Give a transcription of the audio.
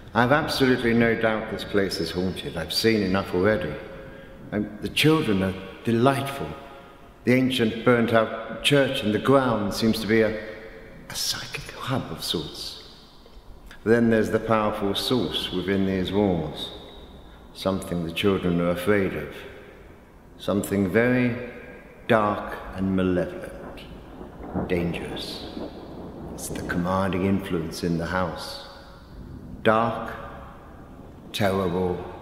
I've absolutely no doubt this place is haunted. I've seen enough already. The children are delightful. The ancient burnt-out church in the ground seems to be a psychic hub of sorts. Then there's the powerful source within these walls. Something the children are afraid of. Something very dark and malevolent. Dangerous. It's the commanding influence in the house. Dark, terrible,